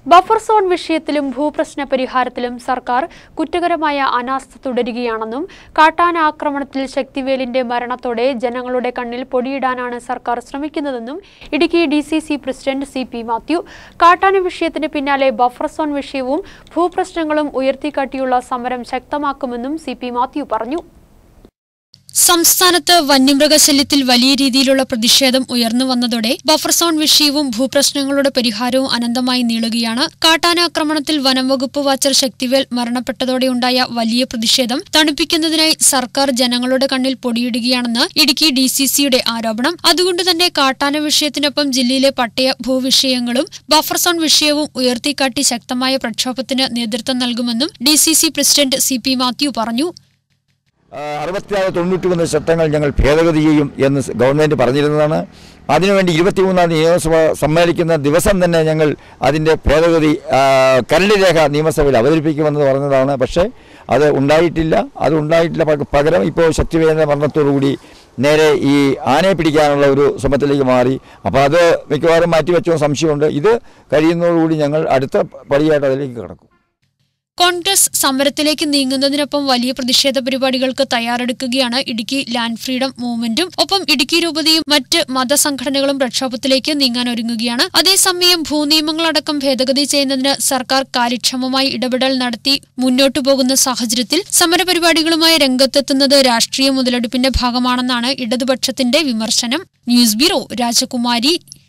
Buffer zone വിഷയത്തിലും ഭൂപ്രശ്ന പരിഹാരത്തിലും സർക്കാർ കുറ്റകരമായ അനാസ്ഥ തുടരുകയാണെന്നും കാട്ടാന ആക്രമണത്തിൽ ശക്തിവേലിന്റെ മരണത്തോടെ ജനങ്ങളുടെ കണ്ണിൽ പൊടിയിടാനാണ് സർക്കാർ ശ്രമിക്കുന്നതെന്നും Idukki DCC president CP Mathew. കാട്ടാന വിഷയത്തിന് പിന്നാലെ ബഫർ സോൺ വിഷയവും ഭൂപ്രശ്നങ്ങളും ഉയർത്തിക്കാട്ടിയുള്ള സമരം ശക്തമാക്കുമെന്നും CP മാത്യു പറഞ്ഞു. സംസ്ഥാനത്ത് വന്യമൃഗശല്യത്തിൽ വലിയ രീതിയിലുള്ള പ്രതിഷേധം ഉയർന്നു വന്നതോടെ ബഫർ സോൺ വിഷയവും ഭൂപ്രശ്നങ്ങളുടെ പരിഹാരവും അനന്തമായി നീളുകയാണ്. കാട്ടാനാക്രമണത്തിൽ വനംവകുപ്പ് വാച്ചർ ശക്തിവേൽ മരണപ്പെട്ടതോടെയുണ്ടായ വലിയ പ്രതിഷേധം തണുപ്പിക്കുന്നതിനായി സർക്കാർ ജനങ്ങളുടെ കണ്ണിൽ പൊടിയിടുകയാണെന്ന് ഇടുക്കി DCCയുടെ ആരോപണം. അതുകൊണ്ടുതന്നെ കാട്ടാന വിഷയത്തിനൊപ്പം ജില്ലയിലെ പട്ടയ ഭൂവിഷയങ്ങളും ബഫർ സോൺ വിഷയവും ഉയർത്തിക്കാട്ടി ശക്തമായ പ്രക്ഷോഭത്തിന് നേതൃത്വം നൽകുമെന്നും DCC പ്രസിഡന്റ് CP മാത്യു പറഞ്ഞു. 66-91 ചട്ടങ്ങൾ ഞങ്ങൾ ഭേദഗതി ചെയ്യും എന്ന് ഗവൺമെന്റ് പറഞ്ഞിരുന്നതാണ്. അതിനുവേണ്ടി 23-ാം നിയമസഭ സമ്മേളിക്കുന്ന ദിവസം തന്നെ ഞങ്ങൾ അതിൻ്റെ ഭേദഗതി കരട് രേഖ നിയമസഭയിൽ അവതരിപ്പിക്കുമെന്ന് പറഞ്ഞതാണ്. പക്ഷേ അത് ഉണ്ടായിട്ടില്ല. പകരം ഇപ്പോൾ ശക്തിവേലിന്റെ മരണത്തോടുകൂടി നേരെ ഈ ആനയെ പിടിക്കാനുള്ള ഒരു ശ്രമത്തിലേക്ക് മാറി. അപ്പോൾ അത് മിക്കവാറും മാറ്റിവെച്ചോ സംശയമുണ്ട്. ഇത് കഴിയുന്നതോടുകൂടി ഞങ്ങൾ അടുത്ത പടിയായിട്ട് അതിലേക്ക് കടക്കും. കോൺഗ്രസ് സമരത്തിലേക്ക് നീങ്ങുന്നതിനൊപ്പം വലിയ പ്രതിഷേധ പരിപാടികൾക്ക് തയ്യാറെടുക്കുകയാണ് ഇടുക്കി ലാൻഡ് ഫ്രീഡം മൂവ്മെന്റും. ഒപ്പം ഇടുക്കി രൂപതയും മറ്റ് മതസംഘടനകളും പ്രക്ഷോഭത്തിലേക്ക് നീങ്ങാൻ ഒരുങ്ങുകയാണ്. അതേസമയം ഭൂനിയമങ്ങളടക്കം ഭേദഗതി ചെയ്യുന്നതിന് സർക്കാർ കാര്യക്ഷമമായി ഇടപെടൽ നടത്തി മുന്നോട്ടു പോകുന്ന സാഹചര്യത്തിൽ സമരപരിപാടികളുമായി രംഗത്തെത്തുന്നത് രാഷ്ട്രീയ മുതലെടുപ്പിന്റെ ഭാഗമാണെന്നാണ് ഇടതുപക്ഷത്തിന്റെ വിമർശനം. ന്യൂസ് ബ്യൂറോ, രാജകുമാരി.